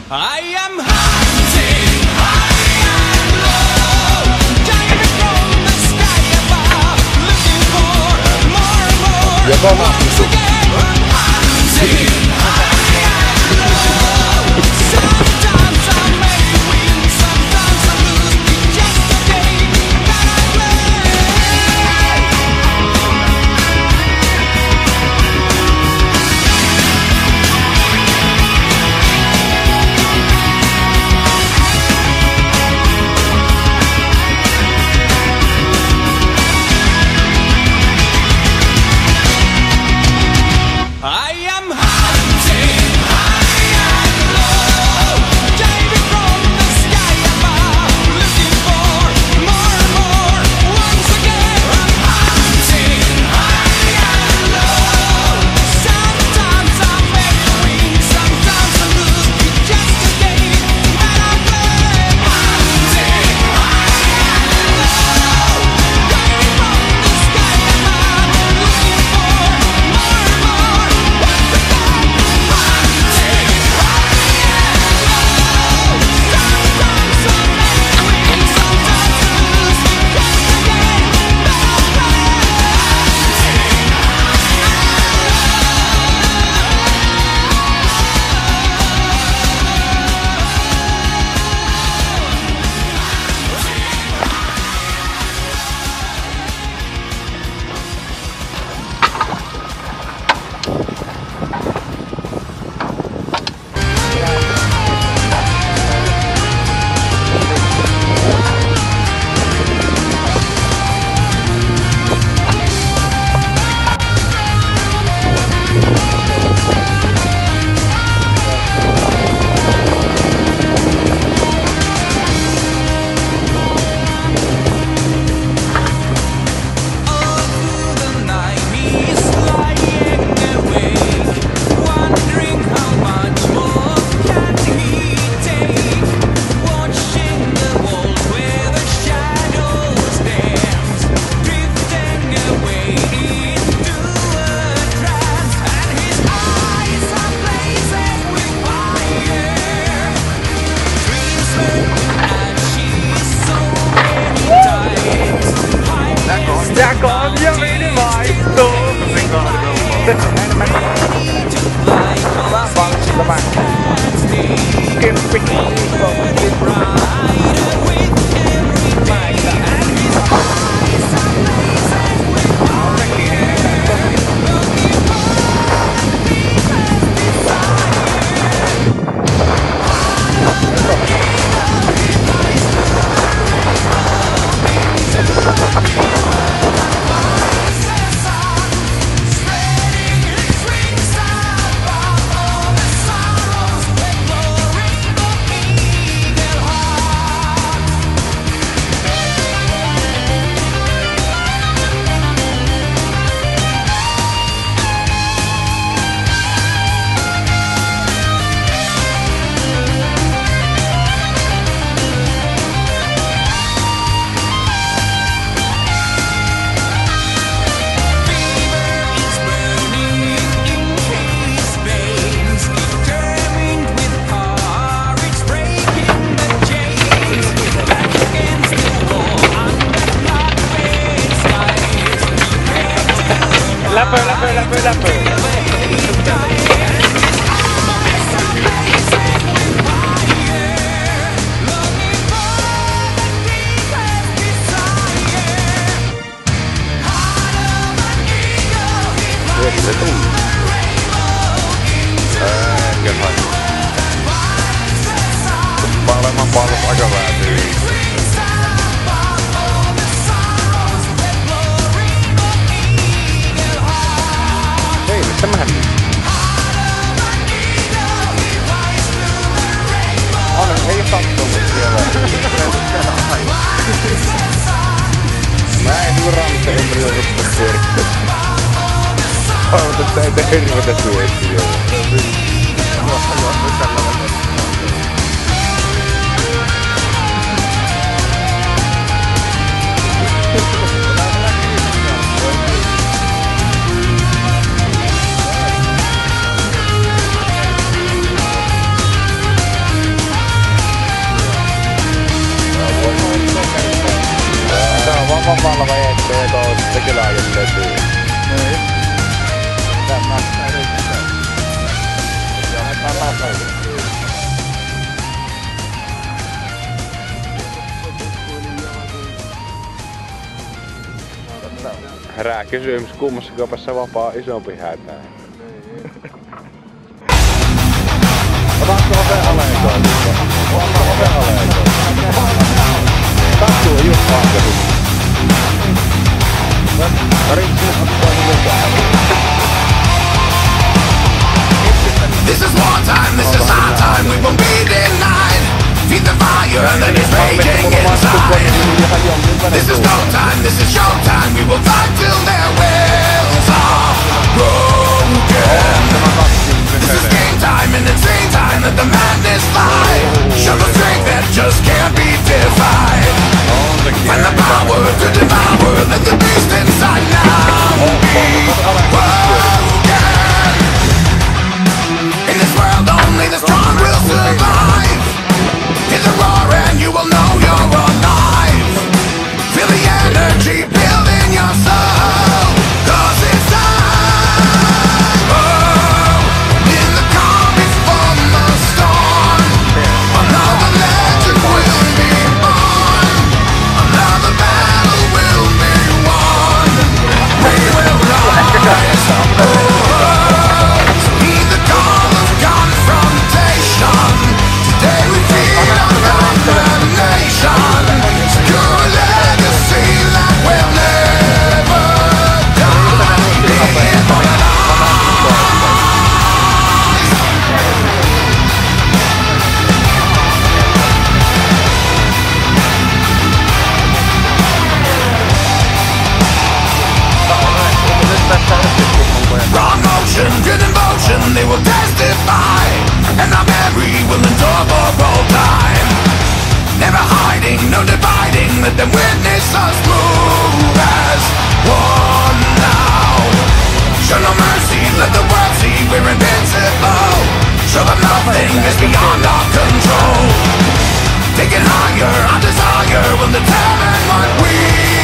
I am hunting high and low, diving from the sky above, looking for more and more. Once again, I'm hunting high and low. Sometimes I may win, sometimes I lose. It's just a game that I play. I am hunting high and low, diving from the sky above, looking for more and more. Once again, I'm hunting high and low. Sometimes I may win, sometimes I lose. It's just a game that I play. Hunting high and low, diving from the sky above, looking for more and more. Once again, hunting high and low. Sometimes I may win, sometimes I lose. Just a game that I Där gav jag mig det var så. Lapper. Olemaan paljon aika väätyy. Hei, mitä mä hämmin? Ei oo kattonut siellä. Mä en juramista ympäri ruppa syörittää. Haluan, että ei tee hirvetä syöriä. Joo, tällä välillä. Samalla vai ettei tuosta kyllä ajelleet. Ei. Tämä ei riitä. Tämä päivä. Herää kysymys, kummassa kaupassa vapaa isompi hätä? Otatko oven aleen tuolta? Ota oven aleen tuolta. Tattu on just vankasi. This is wartime, this is our time, we won't be denied. Feed the fire that is raging inside. This is no time, this is show time, we will fight till their wills are broken. This is game time and insane time, let the madness fly. Show the strength that just can't be defied. Find the power to devour, let the beast inside now be broken. In this world only the strong will survive. Hear the roar and you will know you're alive. Feel the energy build in your soul, 'cause it's time. Oh, in the calm before the storm, another legend will be born. Another battle will be won. We will rise. Heed the call of confrontation. Today we feed on condemnation. Secure a legacy that will never die. Wrong motion, good emotion, they will testify. And our memory will endure for all time. Never hiding, no dividing, let them witness us move as one now. Show no mercy, let the world see we're invincible. Show them nothing is beyond our control. Taking higher, our desire will determine what we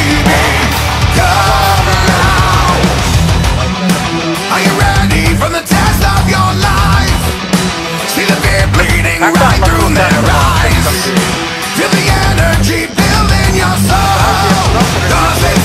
become now. Are you ready for the test of your life? See the fear bleeding right through their eyes. Feel the energy build in your soul, 'cause it's